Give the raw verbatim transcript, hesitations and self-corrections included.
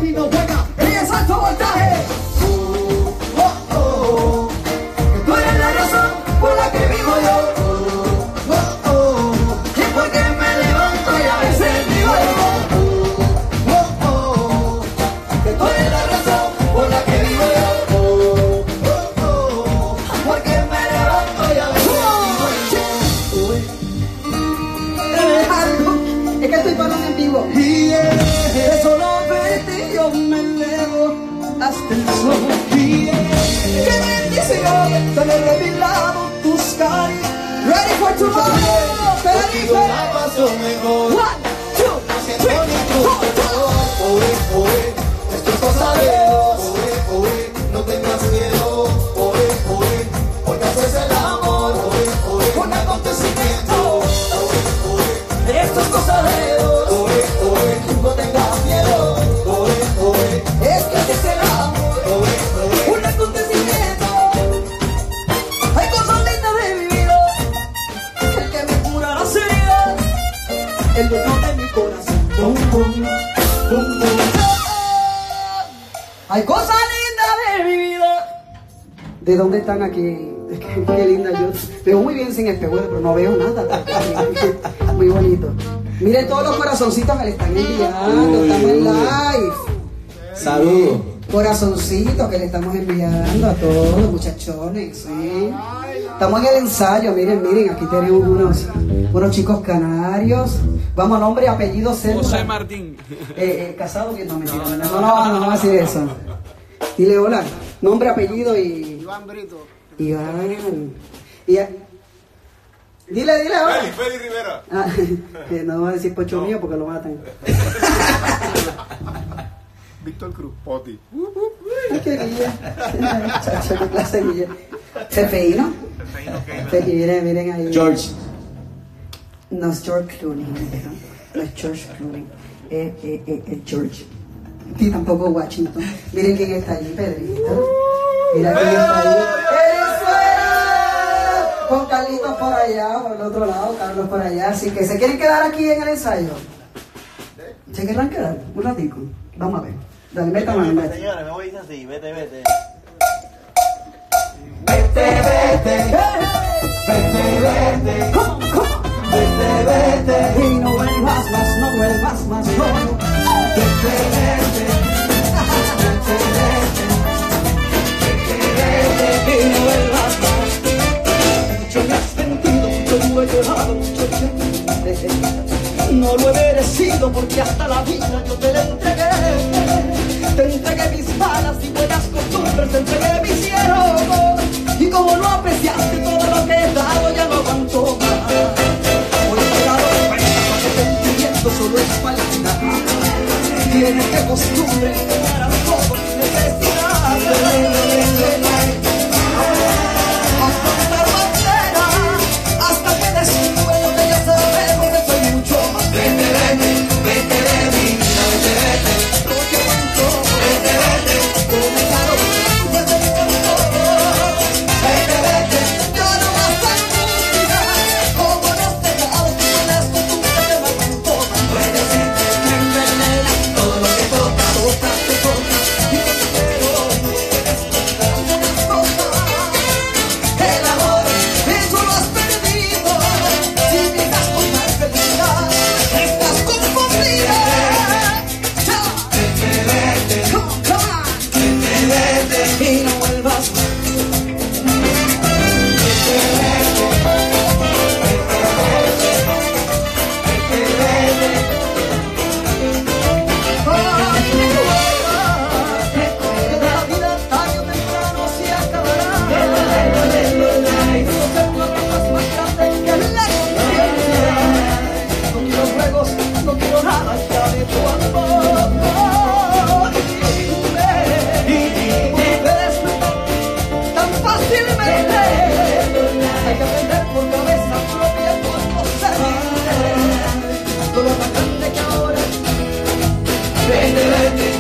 baby no juega, ella es alto voltaje. Oh, oh, oh, que tú eres la razón por la que vivo yo. Oh, oh, oh, y porque me levanto y a veces digo yo. Oh, oh, oh, que tú eres la razón por la que vivo yo. Oh, oh, oh, porque me levanto y a veces digo yo. Es que estoy parando en vivo. Y de solo verte yo me elevo hasta el sol. Y qué bendición tener de mi lado tus caras. Ready for tomorrow. Ready for la paso mejor. One, two, three, four. Oye, oye, esto es cosa de Dios. Oye, oye, no tengas miedo. Oye, oye, porque haces el amor. Oye, oye, un acontecimiento. Oye, oye, esto es cosa de Dios. Oye, oye, no tengas miedo. Oye, oye, es que haces el amor. Oye, oye, un acontecimiento. Hay cosas lindas de mi vida. El que me cura las heridas. El dolor de mi corazón. Bum, bum, bum, bum. Hay cosas lindas de mi vida. ¿De dónde están aquí? Qué, qué linda, yo veo muy bien sin espejuelo, pero no veo nada. Muy bonito. Miren todos los corazoncitos que le están enviando. Estamos en live. Saludos. Corazoncitos que le estamos enviando a todos los muchachones. ¿Sí? Estamos en el ensayo. Miren, miren, aquí tenemos unos, unos chicos canarios. Vamos, nombre y apellido. José Martín. Eh, eh, casado, que no, mentira, no, no, no, no, no, no va a decir eso. Dile hola. Nombre, apellido y... Iván Brito. Iván. Y a- Dile, dile ahora. Feli, Feli Rivera. Ah, que no va a decir pocho mío porque lo matan. Víctor Cruz. Poti. Ay, qué guilla. Chacho, qué clase de guilla. Cefeíno. Cefeíno. Miren, miren ahí. George. No es George Clooney. No es George Clooney. Es eh, eh, eh, George. Y tampoco Washington. Miren quién está allí, Pedrito. Mira quién está allí. ¡Venezuela! Con Carlitos por allá, por el otro lado, Carlos por allá. Así que se quieren quedar aquí en el ensayo. ¿Se querrán quedar? Un ratico. Vamos a ver. Dale, meta mano, meta. Señores, me voy a decir así, vete, vete. Vete, vete. Vete, vete. Come on, come on. Vete, vete. Y no vuelvas más, no vuelvas más, no. Vete, vete. Vete, vete. Vete, vete. Y no vuelvas más. Mucho me has mentido, mucho lo he llorado, mucho te... No lo he merecido porque hasta la vida yo te la entregué. Te entregué mis balas y buenas costumbres, te entregué mi cielo. Y como no apreciaste todo lo que he dado, ya no aguanto más. Hoy he dado cuenta que sentimiento solo es falta. Tienes que costumbre para todo necesidad. Hasta que descubra lo que ya sabemos, que soy mucho más. Vete, vete, vete de mi vida, vete, vete. No te aguanto, vete, vete. Comenzaron desde el mundo. Vete, vete, yo no vas a música. Como nos dejamos con las costumbres que me aguanto. Puede ser que me envenena todo lo que toca, toca, te toca. Y yo te quiero, no puedes tocar unas cosas. El amor, eso lo has perdido. Si dejas con más felicidad, estás confundida. Chao. Vete, vete. Come on, come on. Vete, vete. Y no vuelvas más. Vete, vete. Vete, vete. Ay, recuerda, la vida tarde o temprano se acabará. No ser una cosa más grande que la conciencia. No quiero juegos, no quiero nada ya de tu amor. Y me despertar tan fácilmente. Hay que aprender por cabeza propia cuando se vive. Todo lo más grande que ahora. Vete, vete.